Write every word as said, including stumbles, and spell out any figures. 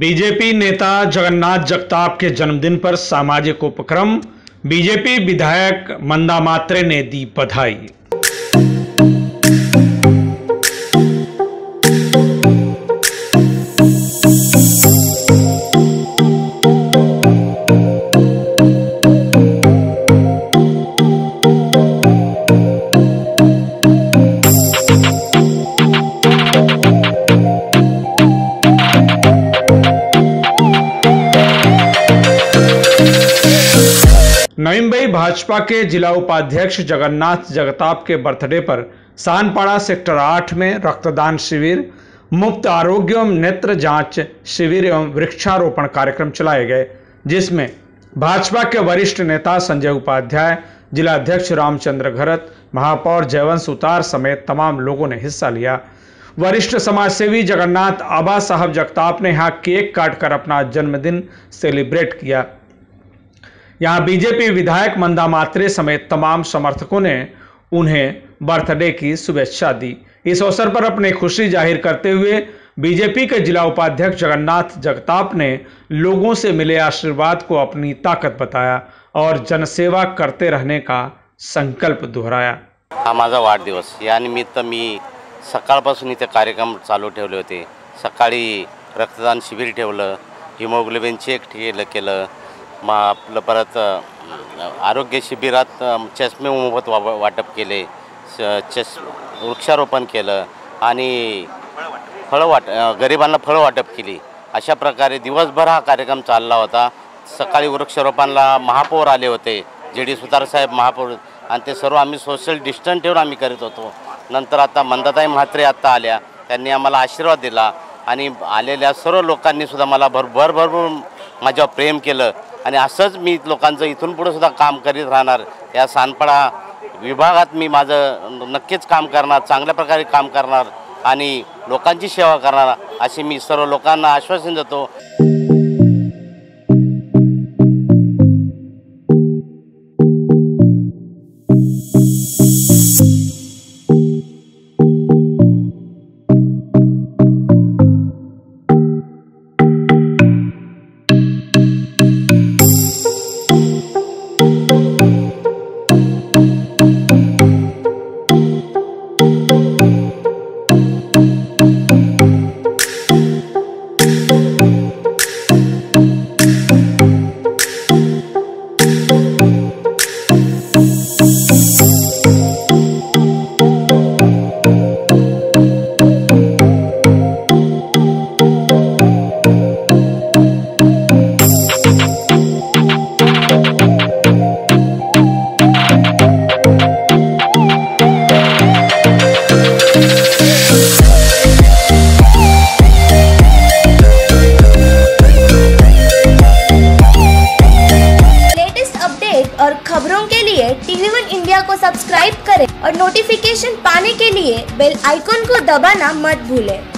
BJP नेता जगन्नाथ जगताप के जन्मदिन पर सामाजिक उपक्रम। बीजेपी विधायक मंदा मात्रे ने दी बधाई। नवी मुंबई भाजपा के जिला उपाध्यक्ष जगन्नाथ जगताप के बर्थडे पर सानपाड़ा सेक्टर आठ में रक्तदान शिविर, मुफ्त आरोग्य एवं नेत्र जांच शिविर एवं वृक्षारोपण कार्यक्रम चलाए गए, जिसमें भाजपा के वरिष्ठ नेता संजय उपाध्याय, जिला अध्यक्ष रामचंद्र घरत, महापौर जयवंश उतार समेत तमाम लोगों ने हिस्सा लिया। वरिष्ठ समाजसेवी जगन्नाथ आबा साहब जगताप ने यहाँ केक काटकर अपना जन्मदिन सेलिब्रेट किया। यहाँ बीजेपी विधायक मंदा मात्रे समेत तमाम समर्थकों ने उन्हें बर्थडे की शुभेच्छा दी। इस अवसर पर अपनी खुशी जाहिर करते हुए बीजेपी के जिला उपाध्यक्ष जगन्नाथ जगताप ने लोगों से मिले आशीर्वाद को अपनी ताकत बताया और जनसेवा करते रहने का संकल्प दोहराया। हा माझा वाढदिवस, या निमित्त मी सकाळपासून इथे कार्यक्रम चालू ठेवले होते। सकाळी रक्तदान शिबिर ठेवलं, हिमोग्लोबिन चेक केलं केलं मग आपलं परत आरोग्य शिबिरात चष्मे मोफत वा वाटप केले, चष वृक्षारोपण केलं आणि फळं वाट गरिबांना फळं वाटप केली। अशा प्रकारे दिवसभर हा कार्यक्रम चालला होता। सकाळी वृक्षारोपणला महापौर आले होते, जे डी सुतार साहेब महापौर, आणि ते सर्व आम्ही सोशल डिस्टन्स ठेवून आम्ही करीत होतो। नंतर आता मंदाताई म्हात्रे आत्ता आल्या, त्यांनी आम्हाला आशीर्वाद दिला आणि आलेल्या सर्व लोकांनी सुद्धा मला भरभर भरभर माझ्यावर प्रेम केलं आणि असंच मी लोकांचं इथून पुढे सुद्धा काम करीत राहणार। या सानपाडा विभागात मी माझं नक्कीच काम करणार, चांगल्या प्रकारे काम करणार आणि लोकांची सेवा करणार, अशी मी सर्व लोकांना आश्वासन देतो। और खबरों के लिए टीवी वन इंडिया को सब्सक्राइब करें और नोटिफिकेशन पाने के लिए बेल आइकॉन को दबाना मत भूलें।